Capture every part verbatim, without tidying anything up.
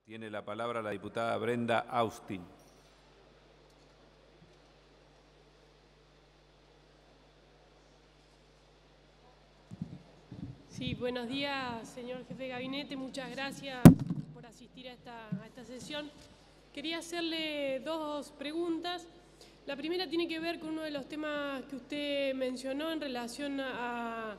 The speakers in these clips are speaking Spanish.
Tiene la palabra la diputada Brenda Austin. Sí, buenos días, señor jefe de gabinete. Muchas gracias por asistir a esta, a esta sesión. Quería hacerle dos preguntas. La primera tiene que ver con uno de los temas que usted mencionó en relación a,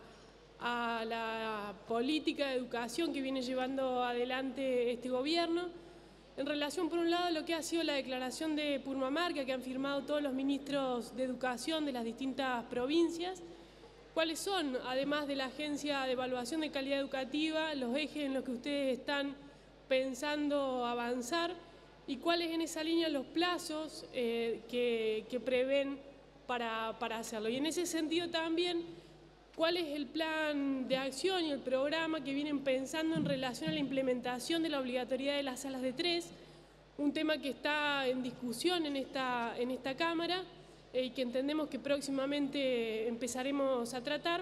a la política de educación que viene llevando adelante este gobierno. En relación, por un lado, a lo que ha sido la declaración de Purmamarca que han firmado todos los ministros de educación de las distintas provincias. ¿Cuáles son, además de la Agencia de Evaluación de Calidad Educativa, los ejes en los que ustedes están pensando avanzar y cuáles en esa línea los plazos eh, que, que prevén para, para hacerlo? Y en ese sentido también, ¿cuál es el plan de acción y el programa que vienen pensando en relación a la implementación de la obligatoriedad de las salas de tres? Un tema que está en discusión en esta, en esta Cámara y que entendemos que próximamente empezaremos a tratar,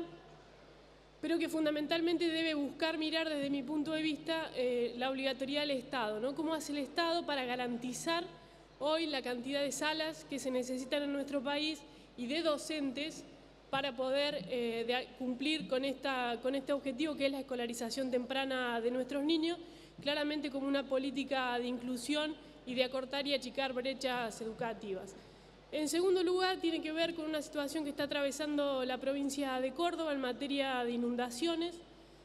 pero que fundamentalmente debe buscar mirar desde mi punto de vista eh, la obligatoriedad del Estado, ¿no? ¿Cómo hace el Estado para garantizar hoy la cantidad de salas que se necesitan en nuestro país y de docentes para poder eh, de, cumplir con, esta, con este objetivo que es la escolarización temprana de nuestros niños, claramente como una política de inclusión y de acortar y achicar brechas educativas? En segundo lugar, tiene que ver con una situación que está atravesando la provincia de Córdoba en materia de inundaciones,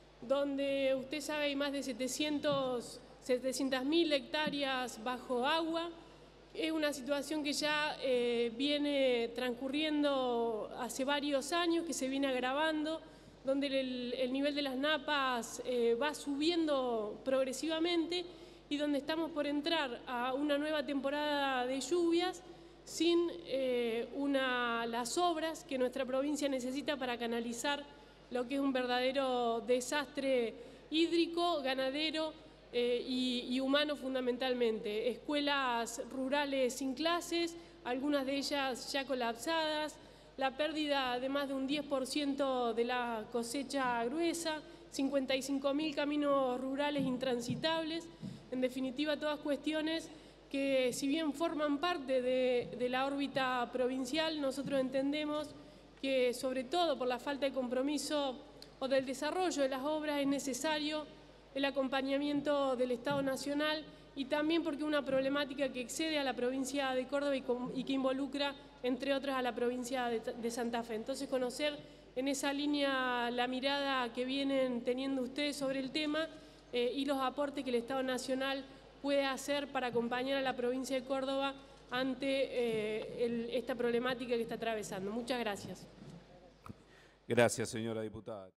donde usted sabe hay más de setecientas mil hectáreas bajo agua. Es una situación que ya eh, viene transcurriendo hace varios años, que se viene agravando, donde el, el nivel de las napas eh, va subiendo progresivamente y donde estamos por entrar a una nueva temporada de lluvias sin eh, una, las obras que nuestra provincia necesita para canalizar lo que es un verdadero desastre hídrico, ganadero eh, y, y humano fundamentalmente. Escuelas rurales sin clases, algunas de ellas ya colapsadas, la pérdida de más de un diez por ciento de la cosecha gruesa, cincuenta y cinco mil caminos rurales intransitables, en definitiva todas cuestiones que si bien forman parte de, de la órbita provincial, nosotros entendemos que sobre todo por la falta de compromiso o del desarrollo de las obras es necesario el acompañamiento del Estado Nacional y también porque es una problemática que excede a la provincia de Córdoba y, con, y que involucra, entre otras, a la provincia de, de Santa Fe. Entonces, conocer en esa línea la mirada que vienen teniendo ustedes sobre el tema eh, y los aportes que el Estado Nacional puede hacer para acompañar a la provincia de Córdoba ante eh, el, esta problemática que está atravesando. Muchas gracias. Gracias, señora diputada.